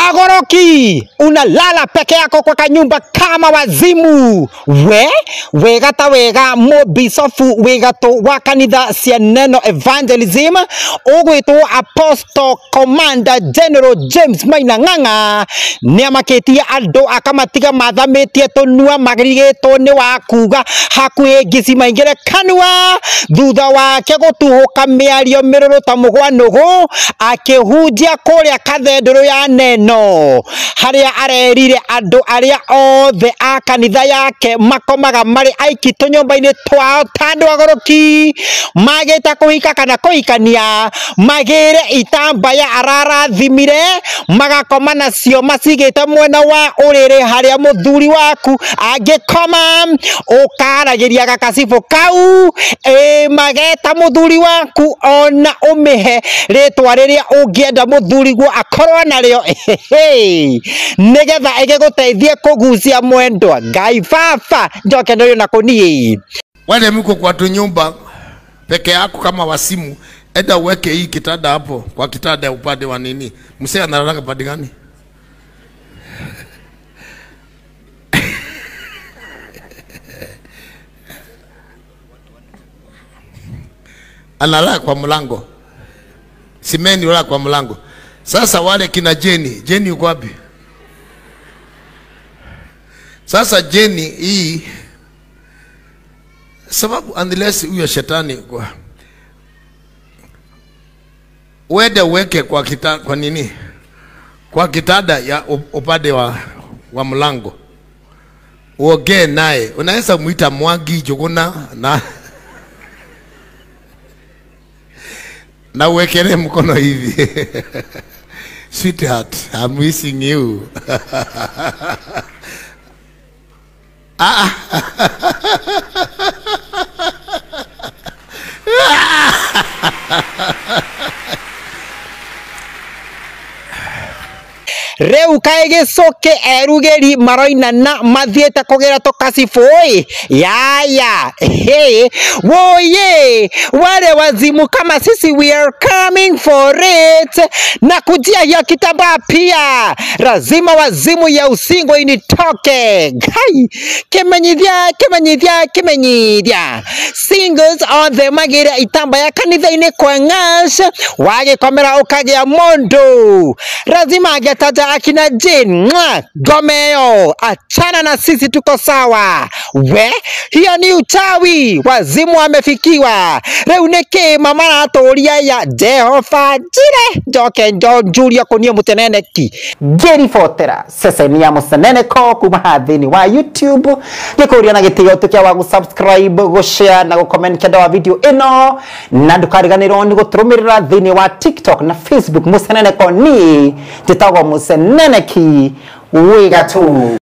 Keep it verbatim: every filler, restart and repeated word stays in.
Agoroki, unalala peke yako kwa kanyumba kama wazimu. We, wega ta wega mo bisofu wega to wakanitha cia neno evangelism. Ugwitwo Apostle Commander General James Maina Ng'ang'a niamakitie andu akamatiga mathamitie tunua magirigetwo ni wakuga hakuhi gicima ingire kanua thutha wake gutuhuka miario miruru ta mugwanugu akihunjia kuria kathenduru ya neno haria arerire andu aria othe a kanitha yake makomaga mari aiki tunyumba-ini twao tandu agoroki magita kuhika kana kuhikania magire itambaya ararathimire magakoma nacio macigite mwena wa uriri haria muthuri waku angikoma ukaragiria gakacibũ kau e mageta muthuri waku ona umihe ritwa riria ungienda muthuri guo akorwo nario nigetha igiguteithie kugucia mwendwa Ngai baba njoke ndio na kunie wale mko kwa tunyumba peke yako kama wasimu enda uweke hii kitanda hapo kwa kitanda upande wa nini msee analala pande gani analala kwa mlango simeni wala kwa mlango. Sasa wale kina Jenny Jenny yuko wapi? Sasa Jenny hii sababu unless huyo shetani kwa uende uweke kwa kita, kwa nini kwa kitanda ya upande wa wa mlango uongee naye unaweza muita Mwangi Njuguna na na uwekele mkono hivi sweetheart I'm missing you ah reu kaegecoke erugeri maroina na mathiete kugira tukacibũ yaya hey woye wale wazimu kama sisi we are coming for it na kujia ya kitambaa pia lazima wazimu ya usingo initoke gai kimenyithia kimenyithia kimenyithia singles on the magira itamba ya kanitha-ini kwa ng'ash wagikomera ukagia mondo lazima agetaja akina Jane gomeo achana na sisi tuko sawa we hiyo ni uchawi wazimu amefikiwa reu niki mama naturia ya Jehova jire njoke njuria kunia muteneneki Jerry Fotera sasa ni ya museneneko kuma hathini wa YouTube gikuria na gitigo tukia wa subscribe go share na go comment kenda wa video ino na ndukariganirwo ni guturumirira thini wa TikTok na Facebook museneneko ni titago museneneki wiga tu